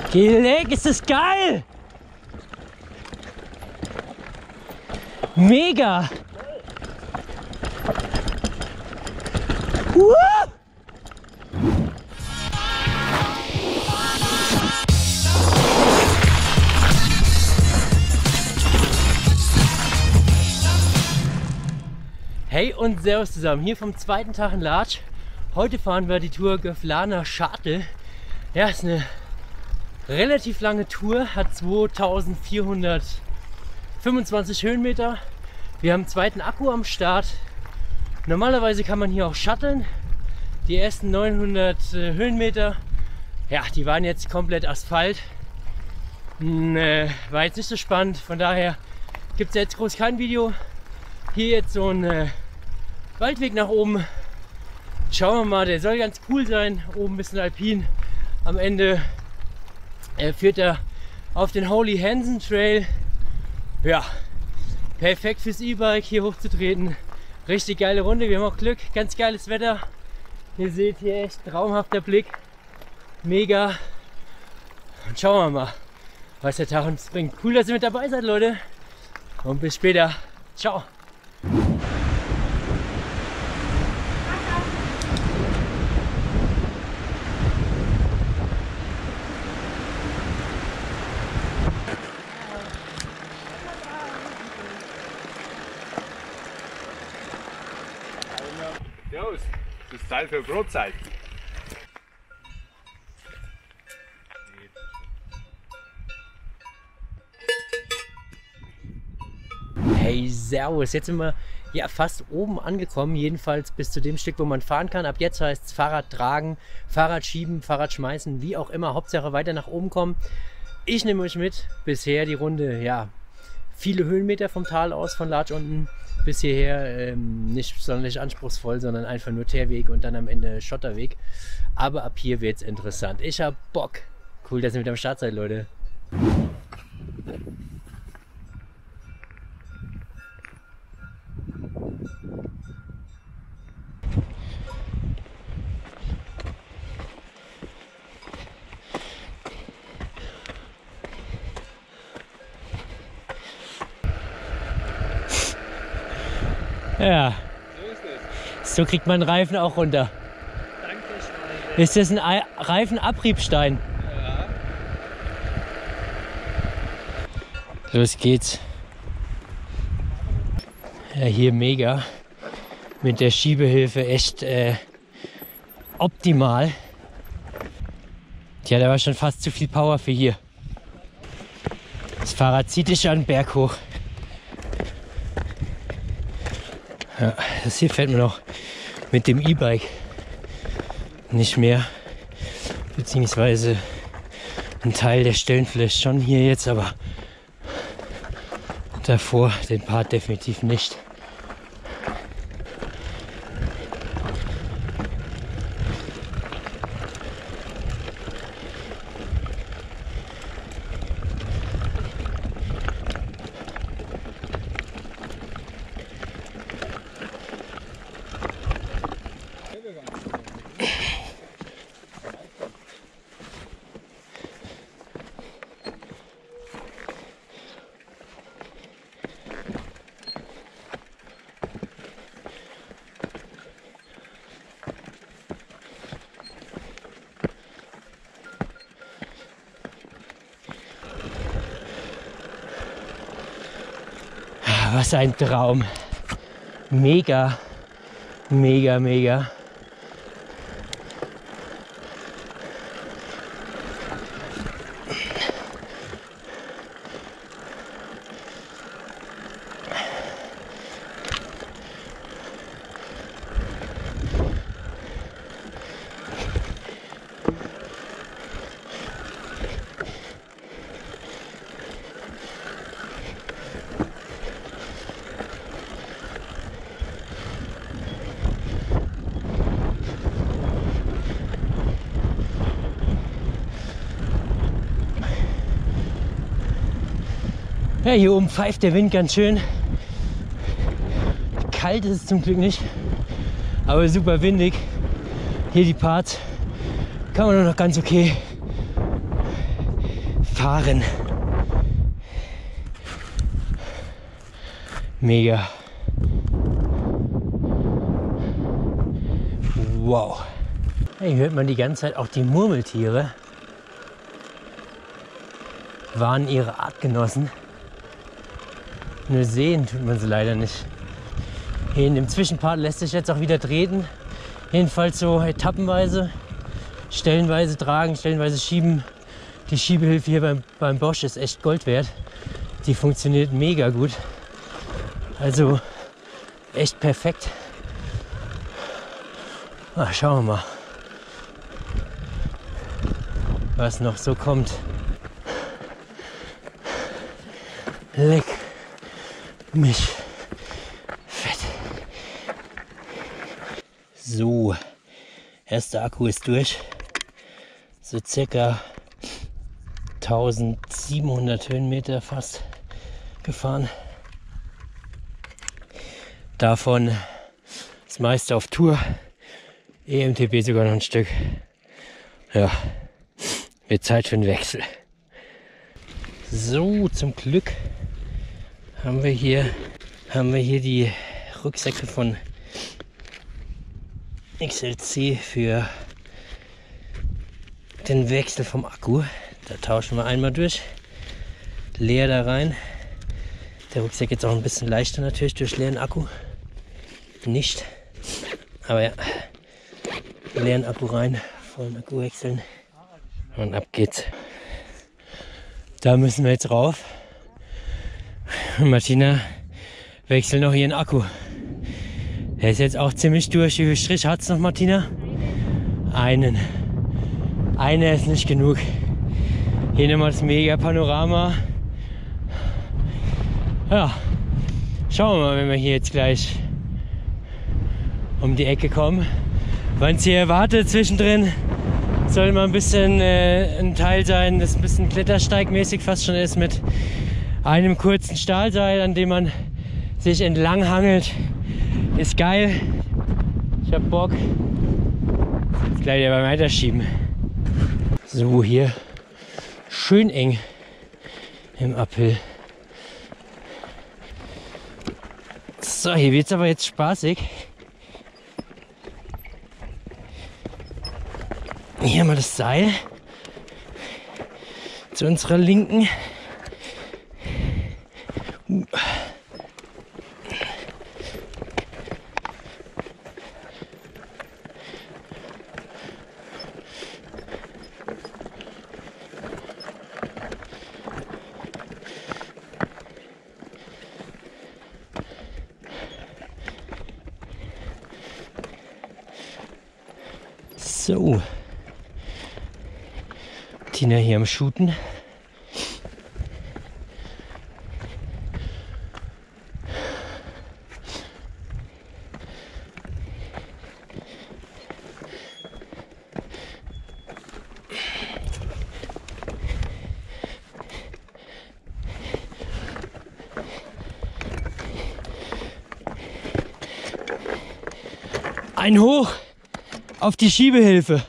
Leck, ist das geil! Mega! Hey und servus zusammen, hier vom zweiten Tag in Latsch. Heute fahren wir die Tour Göflaner Schatel. Ja, ist eine relativ lange Tour, hat 2425 Höhenmeter. Wir haben einen zweiten Akku am Start. Normalerweise kann man hier auch shutteln. Die ersten 900 Höhenmeter, ja, die waren jetzt komplett Asphalt. War jetzt nicht so spannend, von daher gibt es jetzt groß kein Video. Hier jetzt so ein Waldweg nach oben. Schauen wir mal, der soll ganz cool sein. Oben ein bisschen alpin. Am Ende führt er auf den Holy Hansen Trail. Ja, perfekt fürs E-Bike hier hochzutreten. Richtig geile Runde. Wir haben auch Glück. Ganz geiles Wetter. Ihr seht hier echt traumhafter Blick. Mega. Und schauen wir mal, was der Tag uns bringt. Cool, dass ihr mit dabei seid, Leute. Und bis später. Ciao. Servus, das ist Zeit für Brotzeit. Hey, servus, jetzt sind wir ja fast oben angekommen, jedenfalls bis zu dem Stück, wo man fahren kann. Ab jetzt heißt es Fahrrad tragen, Fahrrad schieben, Fahrrad schmeißen, wie auch immer, Hauptsache weiter nach oben kommen. Ich nehme euch mit, bisher die Runde, ja, viele Höhenmeter vom Tal aus, von Latsch unten bis hierher, nicht sonderlich anspruchsvoll, sondern einfach nur Teerweg und dann am Ende Schotterweg. Aber ab hier wird es interessant. Ich hab Bock. Cool, dass ihr mit am Start seid, Leute. Ja, so kriegt man Reifen auch runter. Danke, Schweine. Ist das ein Reifenabriebstein? Ja. Los geht's. Ja, hier mega. Mit der Schiebehilfe echt optimal. Tja, da war schon fast zu viel Power für hier. Das Fahrrad zieht dich an den Berg hoch. Ja, das hier fährt man noch mit dem E-Bike nicht mehr, beziehungsweise ein Teil der Stellen vielleicht schon hier jetzt, aber davor den Part definitiv nicht. Was ein Traum. Mega, mega, mega. Ja, hier oben pfeift der Wind ganz schön. Kalt ist es zum Glück nicht, aber super windig. Hier die Parts kann man nur noch ganz okay fahren. Mega. Wow. Hier hört man die ganze Zeit auch die Murmeltiere. Waren ihre Artgenossen. Nur sehen tut man sie leider nicht. Hier in dem Zwischenpart lässt sich jetzt auch wieder treten. Jedenfalls so etappenweise. Stellenweise tragen, stellenweise schieben. Die Schiebehilfe hier beim Bosch ist echt Gold wert. Die funktioniert mega gut. Also echt perfekt. Schauen wir mal, was noch so kommt. Leck mich fett. So, erster Akku ist durch. So circa 1700 Höhenmeter fast gefahren. Davon das meiste auf Tour. EMTB sogar noch ein Stück. Ja, wird Zeit für einen Wechsel. So, zum Glück haben wir hier die Rucksäcke von XLC für den Wechsel vom Akku. Da tauschen wir einmal durch. Leer da rein. Der Rucksack jetzt auch ein bisschen leichter natürlich durch leeren Akku. Nicht. Aber ja. Leeren Akku rein, vollen Akku wechseln und ab geht's. Da müssen wir jetzt rauf. Und Martina wechselt noch ihren Akku. Der ist jetzt auch ziemlich durch. Wie viel Strich hat es noch, Martina? Einen. Einer ist nicht genug. Hier nochmal das mega Panorama. Ja, schauen wir mal, wenn wir hier jetzt gleich um die Ecke kommen. Wenn es hier erwartet, zwischendrin soll mal ein bisschen ein Teil sein, das ein bisschen klettersteigmäßig fast schon ist, mit einem kurzen Stahlseil, an dem man sich entlang hangelt. Ist geil. Ich hab Bock. Jetzt gleich beim Weiterschieben. So, hier schön eng im Uphill. So, hier wird es aber jetzt spaßig. Hier haben wir das Seil zu unserer Linken. So. Tina hier am Shooten. Ein Hoch auf die Schiebehilfe.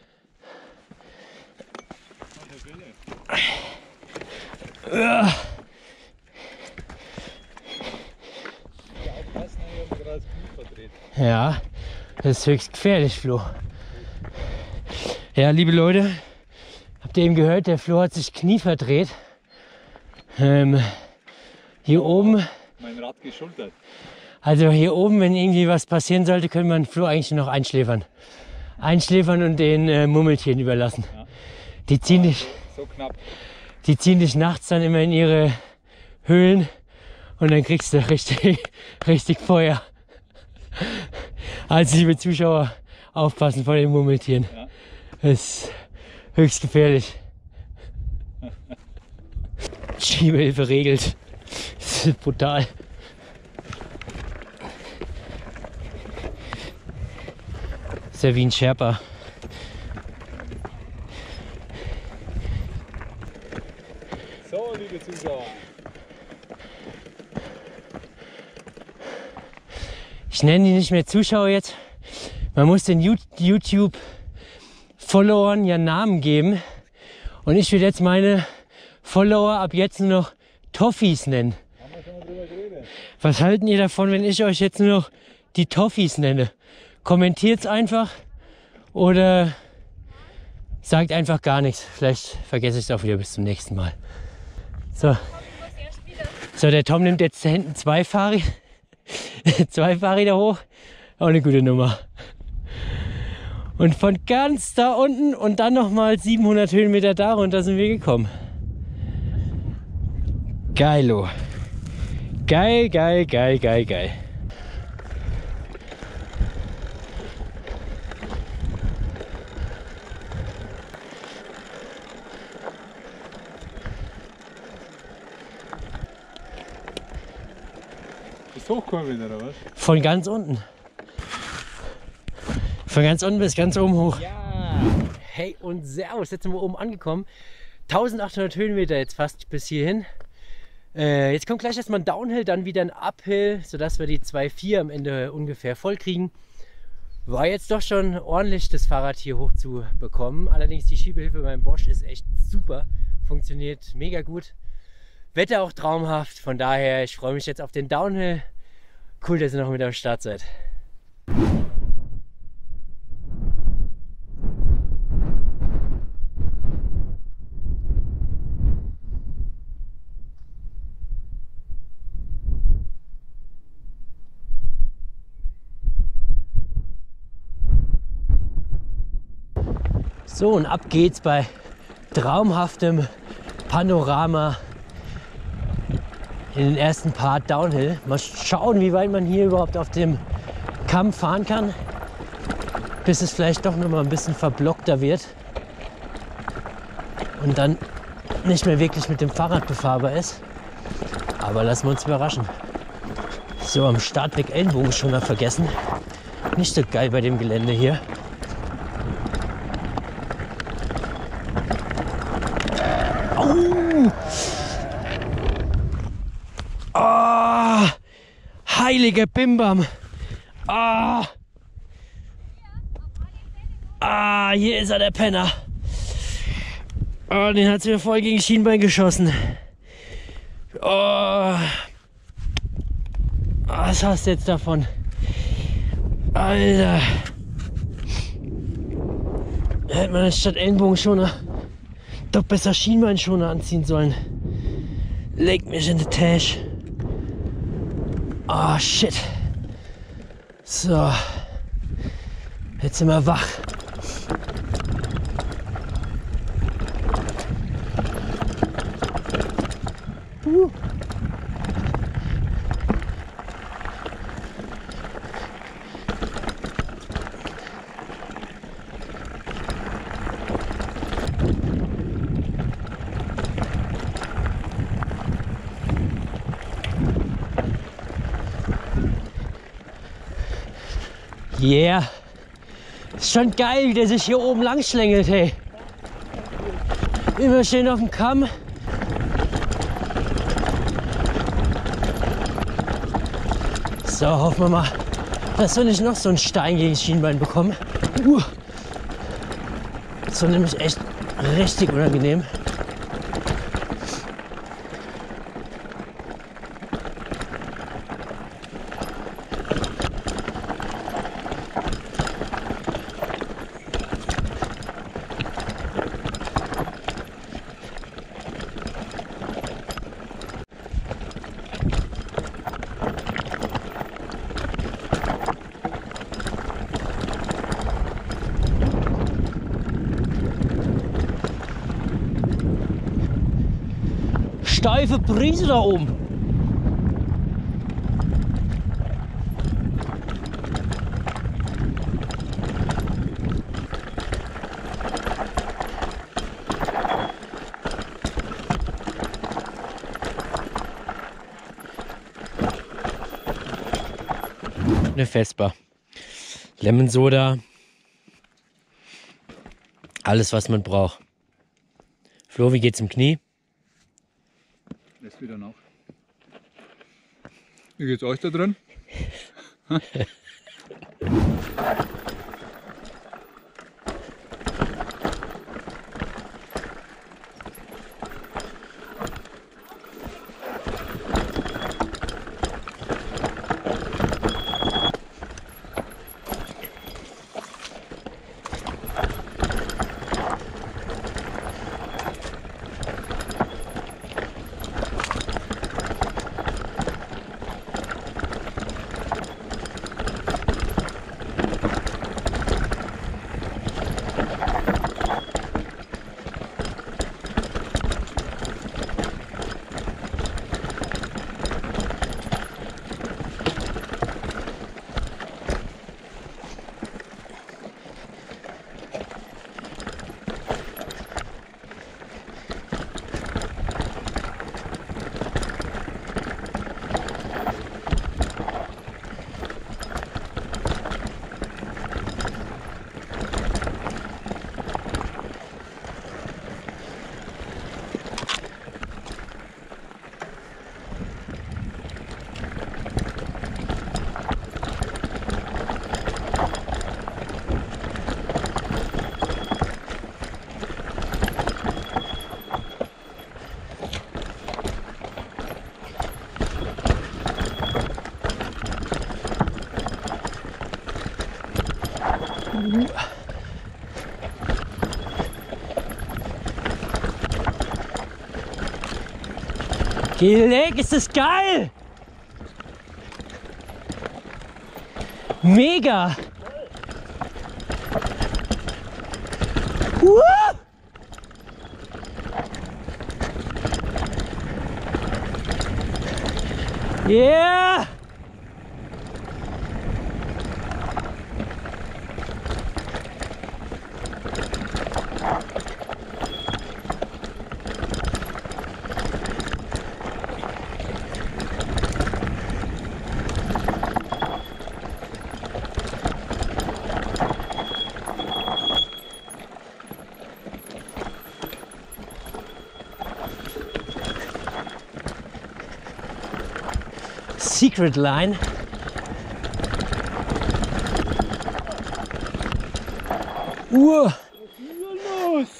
Ja, das ist höchst gefährlich, Flo. Ja, liebe Leute, habt ihr eben gehört, der Flo hat sich Knie verdreht. Hier oben. Mein Rad geschultert. Also hier oben, wenn irgendwie was passieren sollte, können wir den Flo eigentlich nur noch einschläfern. Einschläfern und den Murmeltieren überlassen. Ja. Die ziehen dich. So knapp. Die ziehen dich nachts dann immer in ihre Höhlen und dann kriegst du richtig Feuer. Also liebe Zuschauer, aufpassen vor den Murmeltieren. Ja. Das ist höchst gefährlich. Schiebehilfe regelt. Das ist brutal. Das ist ja wie ein Sherpa. So, liebe Zuschauer. Ich nenne die nicht mehr Zuschauer jetzt. Man muss den YouTube-Followern ja Namen geben. Und ich will jetzt meine Follower ab jetzt nur noch Toffees nennen. Haben wir schon mal drüber geredet. Was halten ihr davon, wenn ich euch jetzt nur noch die Toffees nenne? Kommentiert's einfach oder sagt einfach gar nichts. Vielleicht vergesse ich es auch wieder bis zum nächsten Mal. So, der Tom nimmt jetzt da hinten zwei Fahrräder hoch. Auch eine gute Nummer. Und von ganz da unten und dann nochmal 700 Höhenmeter darunter sind wir gekommen. Geilo. Geil, geil, geil, geil, geil. Bist du hochgekommen oder was? Von ganz unten. Von ganz unten bis ganz oben hoch. Ja. Hey und servus, jetzt sind wir oben angekommen. 1800 Höhenmeter jetzt fast bis hierhin. Jetzt kommt gleich erstmal ein Downhill, dann wieder ein Uphill, sodass wir die 2,4 am Ende ungefähr voll kriegen. War jetzt doch schon ordentlich, das Fahrrad hier hoch zu bekommen. Allerdings die Schiebehilfe beim Bosch ist echt super, funktioniert mega gut. Wetter auch traumhaft, von daher ich freue mich jetzt auf den Downhill. Cool, dass ihr noch mit am Start seid. So, und ab geht's bei traumhaftem Panorama in den ersten Part Downhill. Mal schauen, wie weit man hier überhaupt auf dem Kamm fahren kann, bis es vielleicht doch noch mal ein bisschen verblockter wird und dann nicht mehr wirklich mit dem Fahrrad befahrbar ist. Aber lassen wir uns überraschen. So, am Startweg Ellenbogen schon mal vergessen. Nicht so geil bei dem Gelände hier. Oh, heilige Bimbam. Hier ist er, der Penner. Oh, den hat sie mir voll gegen Schienbein geschossen. Was hast du jetzt davon? Alter. Hätte man statt Ellenbogenschoner doch besser Schienbeinschoner anziehen sollen. Leg mich in die Tasche. Oh shit. So. Jetzt sind wir wach. Yeah. Ist schon geil, wie der sich hier oben lang schlängelt, hey. Immer schön auf dem Kamm. So, hoffen wir mal, dass wir nicht noch so einen Stein gegen das Schienbein bekommen. Das war nämlich echt richtig unangenehm. Steife Brise da oben. Eine Vespa. Lemon Soda. Alles, was man braucht. Flo, wie geht's im Knie? Lässt wieder nach. Wie geht's euch da drin? Geh weg, ist das geil! Mega! Yeah! Secret line. Was ist hier los?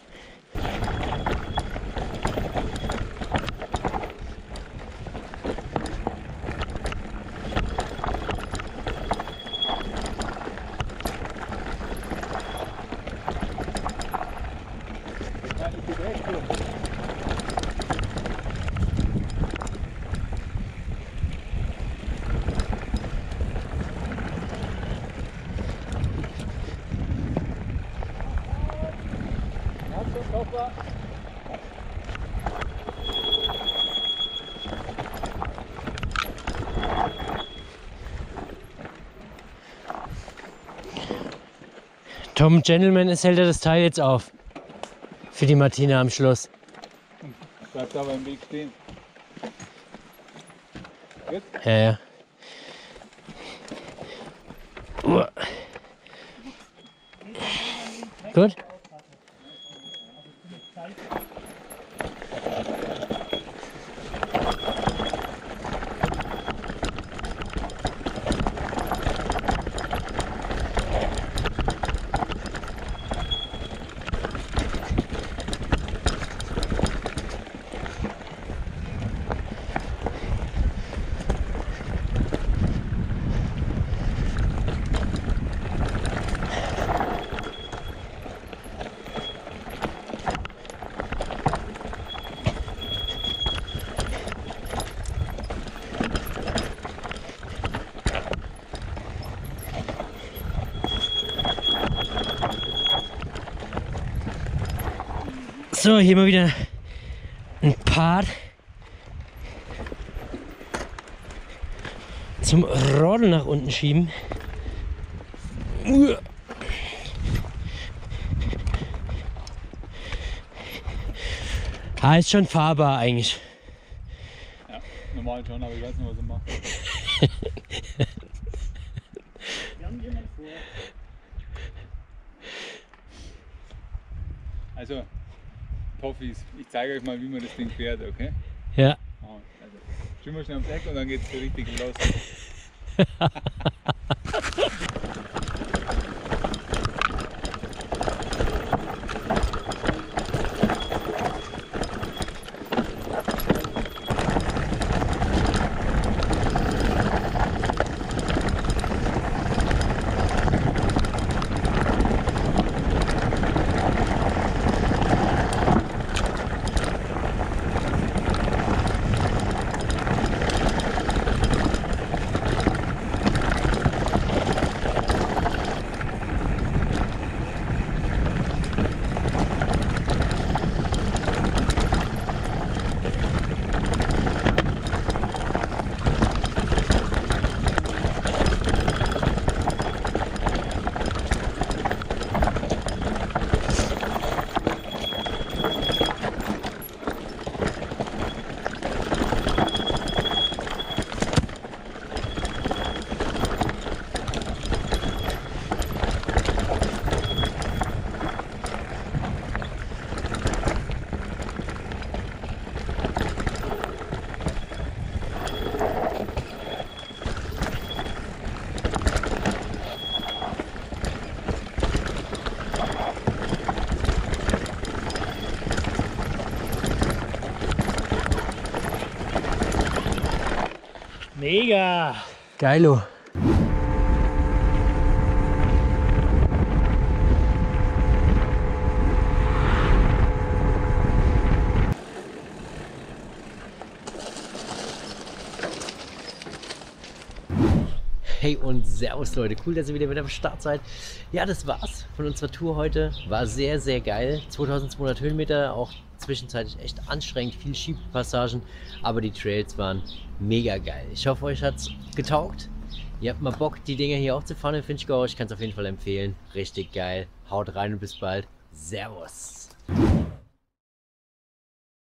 Tom Gentleman, es hält er das Teil jetzt auf. Für die Martina am Schluss. Bleibt aber im Weg stehen. Gut? Ja, ja. Gut. So, hier mal wieder ein Part zum Rodeln nach unten schieben. Ah, ist schon fahrbar eigentlich. Ja, normal schon, aber ich weiß nicht, was ich mache. Also, Toffis, ich zeige euch mal, wie man das Ding fährt, okay? Ja. Also, schieben wir schnell ums Eck und dann geht's so richtig los. Mega! Geilo! Hey und servus Leute, cool, dass ihr wieder mit am Start seid. Ja, das war's von unserer Tour heute. War sehr, sehr geil. 2200 Höhenmeter, auch zwischenzeitlich echt anstrengend, viel Schiebpassagen, aber die Trails waren mega geil. Ich hoffe, euch hat's getaugt. Ihr habt mal Bock, die Dinger hier auch zu fahren in Finchgau. Ich kann es auf jeden Fall empfehlen. Richtig geil. Haut rein und bis bald. Servus.